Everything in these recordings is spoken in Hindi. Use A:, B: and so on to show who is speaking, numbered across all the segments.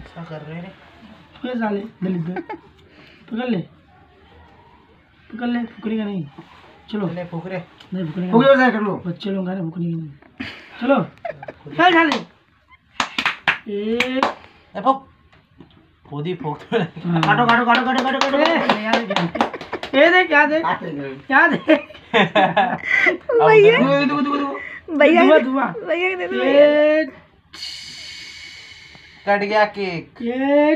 A: क्या कर रहे हैं
B: ये साले दलित पकड़ ले फुकरेगा नहीं। चलो
A: चले फुकरे
B: नहीं फुकरेगा फुकरे वैसा कर लो बच्चे लोग गाने फुकरेगा नहीं। चलो चल साले ए
A: फुक खुद ही फुक
B: काटो काटो काटो काटो काटो काटो ये देख क्या दे क्या दे
C: भैया भैया
B: धुआं
C: भैया दे दो
B: ये
A: कट गया केक
B: ये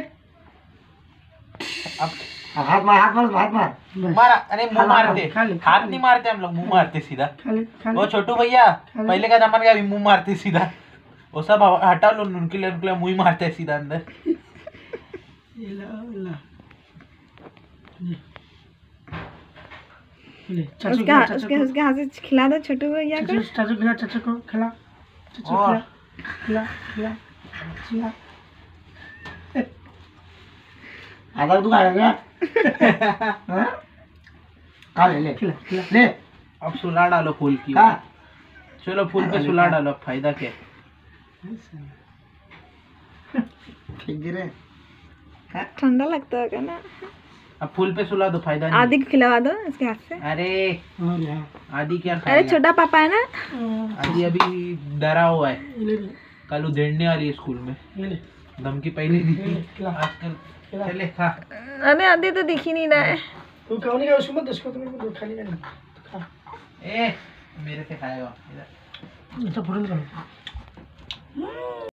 A: अब
B: हाथ मार
A: मारा। अरे मुंह मारते
B: खा ले
A: हाथ नहीं मारते हम लोग मुंह मारते सीधा।
B: खा ले
A: वो छोटू भैया पहले का जमाना का अभी मुंह मारते सीधा। वो सब हटा लो उनके लिए मुंह ही मारते हैं सीधा अंदर।
B: ये ला ले
C: उसके हाथ से खिला दो छोटू भैया को।
B: चाचू को खिला चाचू खिला आधा तू खाएगा क्या? खा ले ले
A: अब सुला डालो फूल की। चलो फूल पे सुला डालो अब फायदा क्या।
B: फेंक दे रहे
C: ठंडा लगता होगा ना।
A: अब फूल पे सुला दो फायदा नहीं।
C: आदि को खिलवा दो इसके हाथ से।
A: अरे आदि क्या
C: अरे
A: खाएगा?
C: छोटा पापा है ना।
A: आदि अभी डरा हुआ है कल उधेड़ने वाली है स्कूल में। धमकी पहले दी थी आजकल। चले खा।
C: अरे आदि तो दिख ही नहीं रहा है।
B: तू खाने का उसको मत उसको तो मेरे को खाने का नहीं खा
A: ए मेरे से खाएगा इधर।
B: अच्छा फोटो निकालो।